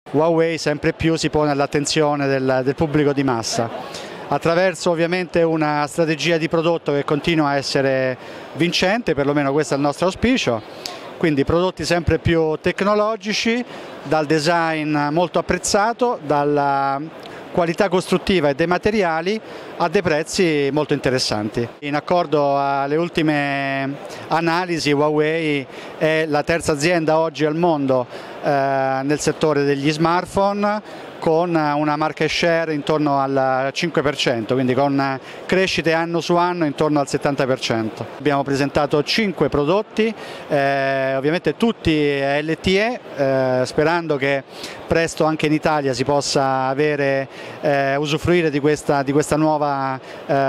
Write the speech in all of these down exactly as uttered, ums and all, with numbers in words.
Huawei sempre più si pone all'attenzione del, del pubblico di massa, attraverso ovviamente una strategia di prodotto che continua a essere vincente, perlomeno questo è il nostro auspicio, quindi prodotti sempre più tecnologici, dal design molto apprezzato, dalla qualità costruttiva e dei materiali a dei prezzi molto interessanti. In accordo alle ultime analisi, Huawei è la terza azienda oggi al mondo eh, nel settore degli smartphone, con una market share intorno al cinque per cento, quindi con crescite anno su anno intorno al settanta per cento. Abbiamo presentato cinque prodotti, eh, ovviamente tutti L T E, eh, sperando che presto anche in Italia si possa avere, eh, usufruire di questa, di questa nuova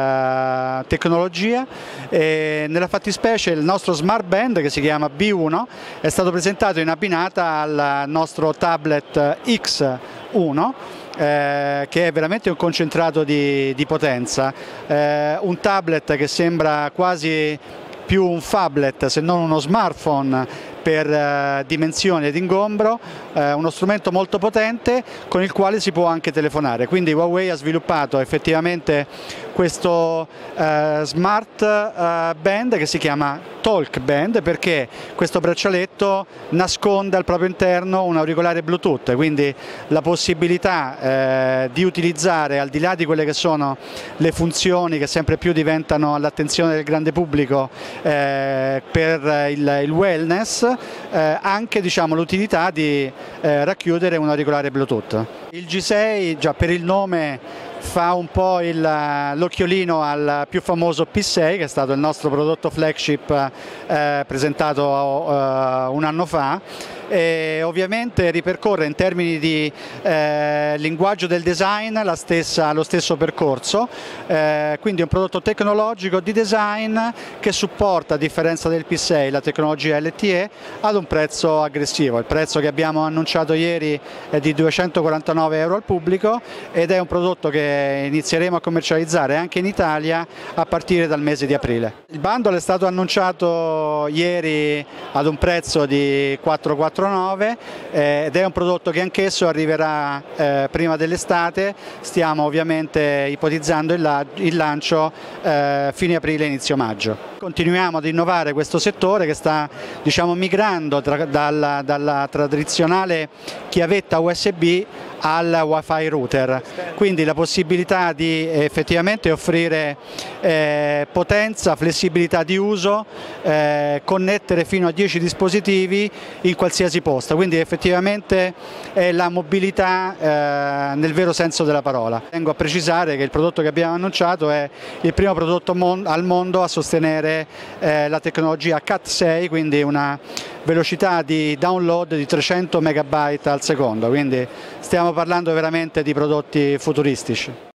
eh, tecnologia. E nella fattispecie il nostro Smart Band, che si chiama B uno, è stato presentato in abbinata al nostro tablet X uno, eh, che è veramente un concentrato di, di potenza, eh, un tablet che sembra quasi più un phablet se non uno smartphone per eh, dimensioni ed ingombro, eh, uno strumento molto potente con il quale si può anche telefonare. Quindi Huawei ha sviluppato effettivamente questo eh, smart eh, band che si chiama Talk Band, perché questo braccialetto nasconde al proprio interno un auricolare Bluetooth, quindi la possibilità eh, di utilizzare, al di là di quelle che sono le funzioni che sempre più diventano all'attenzione del grande pubblico eh, per il, il wellness, eh, anche diciamo, l'utilità di eh, racchiudere un auricolare Bluetooth. Il G sei, già per il nome, fa un po' l'occhiolino al più famoso P sei, che è stato il nostro prodotto flagship eh, presentato eh, un anno fa, e ovviamente ripercorre in termini di eh, linguaggio del design la stessa, lo stesso percorso, eh, quindi è un prodotto tecnologico di design che supporta, a differenza del P sei, la tecnologia L T E ad un prezzo aggressivo. Il prezzo che abbiamo annunciato ieri è di duecentoquarantanove euro al pubblico ed è un prodotto che inizieremo a commercializzare anche in Italia a partire dal mese di aprile. Il bundle è stato annunciato ieri ad un prezzo di quattrocentonovantanove eh, ed è un prodotto che anch'esso arriverà eh, prima dell'estate. Stiamo ovviamente ipotizzando il, la il lancio eh, fine aprile inizio maggio. Continuiamo ad innovare questo settore che sta diciamo, migrando tra, dalla, dalla tradizionale chiavetta U S B al Wi-Fi router, quindi la possibilità di effettivamente offrire eh, potenza, flessibilità di uso, eh, connettere fino a dieci dispositivi in qualsiasi posto, quindi effettivamente è la mobilità eh, nel vero senso della parola. Tengo a precisare che il prodotto che abbiamo annunciato è il primo prodotto mon al mondo a sostenere eh, la tecnologia Cat sei, quindi una velocità di download di trecento megabyte al secondo, quindi stiamo parlando veramente di prodotti futuristici.